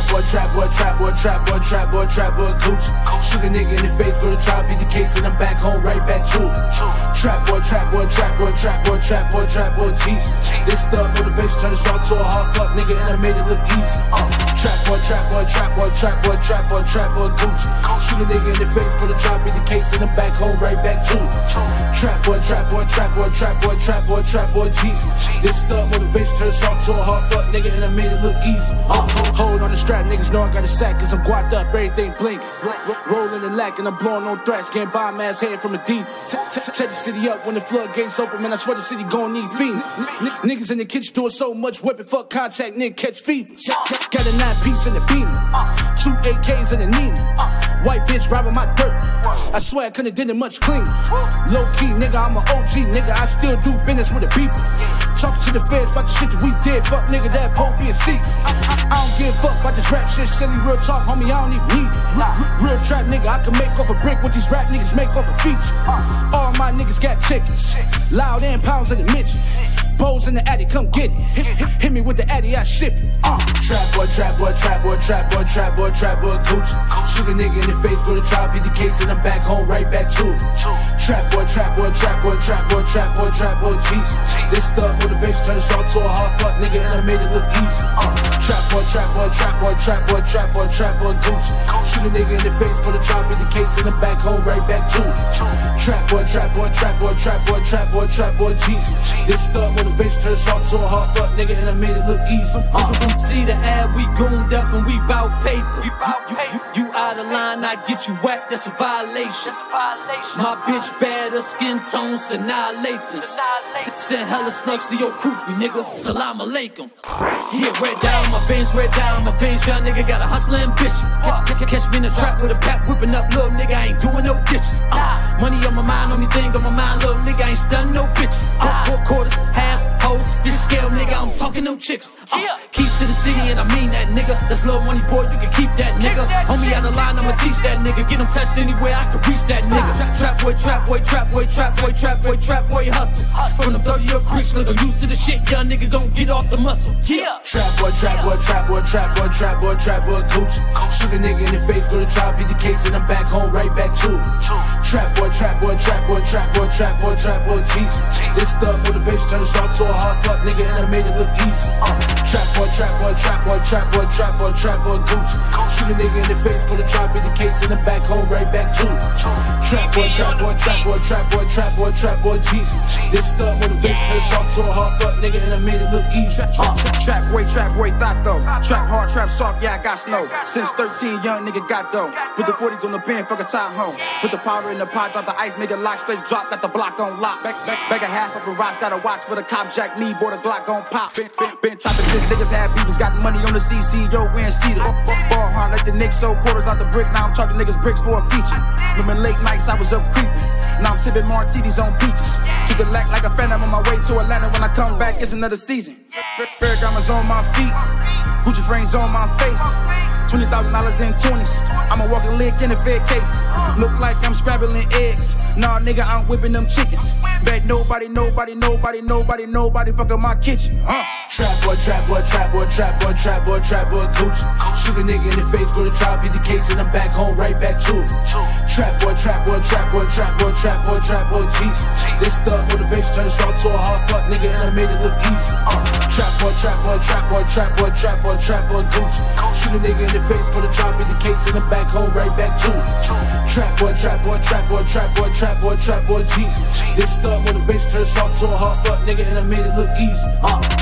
trap boy, trap boy, trap boy, trap boy, trap boy, Gucci. Shoot a nigga in the face, go to trial, beat the case, and I'm back home, right back to it. Trap boy, trap boy, trap boy, trap boy, trap boy, trap boy, Jesus. This stuff motivation turn this all to a hard fuck nigga, and I made it look easy. Trap boy, trap boy, trap boy, trap boy, trap boy, trap boy, Gucci. Shoot a nigga in the face, go to trial, beat the case, and I'm back home, right back to it. Trap boy, trap boy, trap boy, trap boy, trap boy, trap boy, Jesus. This stuff motivation turn this all to a hard fuck nigga, and I made it look easy. Hold on the strap, niggas know I got a sack, cause I'm guapped up, everything blink. Rolling and lacking, I'm blowing on threats, can't buy a mass head from a deep. Set the city up when the floodgates open, man, I swear the city gon' need fiends. Niggas in the kitchen doing so much whipping, fuck contact, nigga catch fevers. Got a 9-piece in the Beamer, 2 AKs in the Nina. White bitch robbing my dirt, I swear I couldn't did it much cleaner. Low key, nigga, I'm an OG, nigga, I still do business with the people. Talking to the feds about the shit that we did, fuck nigga, that Pope be a secret. I don't give a fuck about this rap shit, silly real talk, homie, I don't need weed. Real trap nigga, I can make off a brick what these rap niggas make off a feature. All my niggas got chickens, loud and pounds in the midget. Bows in the addy, come get it. Hit me with the addy, I ship it. Trap boy, trap boy, trap boy, trap boy, trap boy, trap boy, Gucci. Shoot a nigga in the face, go to trial, beat the case, and I'm back home, right back to it. Trap boy, trap boy, trap boy, trap boy, trap boy, trap boy, Jesus. This stuff motivation turn this all to a hard fuck nigga, and I made it look easy. Trap boy, trap boy, trap boy, trap boy, trap boy, trap boy, Gucci. Shoot a nigga in the face, go to trial, beat the case, and I'm back home, right back to it. Trap boy, trap boy, trap boy, trap boy, trap boy, trap boy, Jesus. This stuff motivation turn this all to a hard fuck nigga, and I made it look easy. From C to A, we gooned up and we bout paper. You out of line, I get you whacked, that's a violation. My bitch bad, her skin tone's annihilating. Send hella slugs to your kufi, nigga. Salam alaikum. Yeah, red down my veins, red down my veins. Young nigga got a hustler ambition. Catch me in the trap with a pack whipping up, little nigga, I ain't doing no dishes. Money on my mind, only thing on my mind, little nigga, I ain't stunning no bitches. 4 quarters, halves, hoes, fish scale, nigga, I'm talking them chicks. Keep to the city and I mean that, nigga. That's little money, boy, you can keep that, nigga. Homie out of line, I'ma teach that nigga. Get him touched anywhere, I can reach that nigga. Trap boy, trap boy, trap boy, trap boy, trap boy, trap boy, hustle. From the 30-year bricks, nigga, used to the shit, young nigga gon' get off the muscle. Trap boy, trap boy, trap boy, trap boy, trap boy, trap boy, Gucci. Shoot a nigga in the face, go to trial, beat the case, and I'm back home, right back to it. Trap boy, trap boy, trap boy, trap boy, trap boy, trap boy, Jesus. This stuff motivation turn this all to a hard fuck nigga, and I made it look easy. Trap boy, trap boy, trap boy, trap boy, trap boy, trap boy, Gucci. Shoot a nigga in the face, go to trial, beat the case, and I'm back home, right back to it. Trap boy, trap boy, trap boy, trap boy, trap boy, trap boy, Jesus. This stuff motivation turn this all to a hard fuck nigga, and I made it look easy. Trap boy, thought though. Trap hard, trap soft, yeah, I got snow. Since 13, young nigga got dough. Put the 40s on the bin, fuck a tie home. Put the powder in the pot, drop the ice, make it lock, straight drop, got the block on lock. Back a half of a rocks, got a watch for the cop, jack me, boy, the Glock gon' pop. Been trapping since niggas had beavers, got money on the CC, yo, wearing seated. Ball hard like the Knicks, sold quarters out the brick, now I'm charging niggas bricks for a feature. Remember late nights, I was up creeping. Now I'm sipping martinis on beaches. To the lack like a phantom on my way to Atlanta. When I come back, it's another season. Fairgrounders on my feet, Gucci frames on my face. $20,000 in 20s. I'm a walking lick in a Fed case. Look like I'm scrambling eggs. Nah, nigga, I'm whipping them chickens. Bet nobody fucking my kitchen. Trap boy, trap boy, trap boy, trap boy, trap boy, trap boy, Gucci. Shoot a nigga in the face, go to trial, beat the case, and I'm back home, right back to it. Trap boy, trap boy, trap boy, trap boy, trap boy, trap boy, Jesus. This stuff motivation turn this all to a hard fuck nigga, and I made it look easy. Trap boy, trap boy, trap boy, trap boy, trap boy, trap boy, Gucci. Shoot a nigga in the face, go to trial, beat the case, and I'm back home, right back to it. Trap boy, trap boy, trap boy, trap boy, trap boy, trap boy, Jesus. This stuff motivation turn this all to a hard fuck nigga, and I made it look easy.